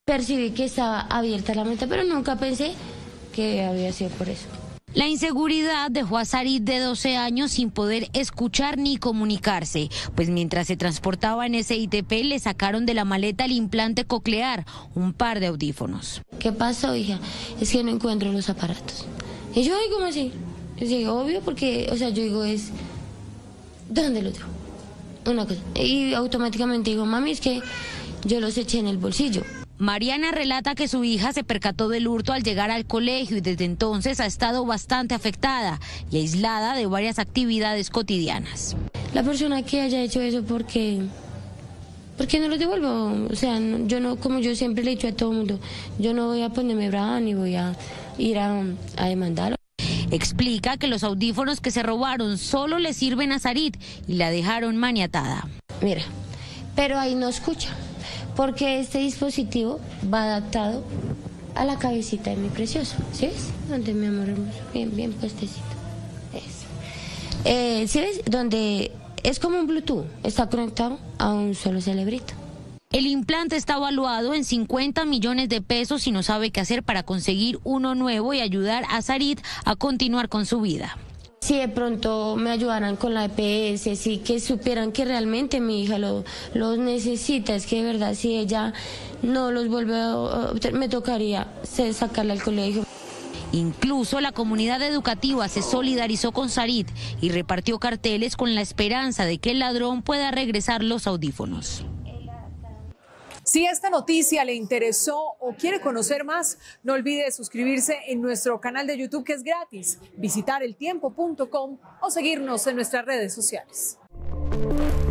Percibí que estaba abierta la mente, pero nunca pensé que había sido por eso. La inseguridad dejó a Sarit, de 12 años, sin poder escuchar ni comunicarse, pues mientras se transportaba en ese ITP le sacaron de la maleta el implante coclear, un par de audífonos. ¿Qué pasó, hija? Es que no encuentro los aparatos. Y yo, ¿cómo así? Sí, obvio, porque, o sea, yo digo, ¿dónde los dejo? Una cosa. Y automáticamente digo, mami, es que yo los eché en el bolsillo. Mariana relata que su hija se percató del hurto al llegar al colegio y desde entonces ha estado bastante afectada y aislada de varias actividades cotidianas. La persona que haya hecho eso, ¿por qué no los devuelvo? O sea, yo no, como yo siempre le he dicho a todo el mundo, yo no voy a ponerme brava ni voy a ir a demandar. Explica que los audífonos que se robaron solo le sirven a Sarit y la dejaron maniatada. Mira, pero ahí no escucha, porque este dispositivo va adaptado a la cabecita de mi precioso, ¿sí ves? Donde mi amor hermoso, bien puestecito. Eso. ¿Sí ves? Donde es como un Bluetooth, está conectado a un solo cerebrito. El implante está evaluado en 50 millones de pesos y no sabe qué hacer para conseguir uno nuevo y ayudar a Sarit a continuar con su vida. Si de pronto me ayudaran con la EPS, sí, que supieran que realmente mi hija los necesita, es que de verdad si ella no los vuelve a, me tocaría sacarla al colegio. Incluso la comunidad educativa se solidarizó con Sarit y repartió carteles con la esperanza de que el ladrón pueda regresar los audífonos. Si esta noticia le interesó o quiere conocer más, no olvide suscribirse en nuestro canal de YouTube, que es gratis, visitar eltiempo.com o seguirnos en nuestras redes sociales.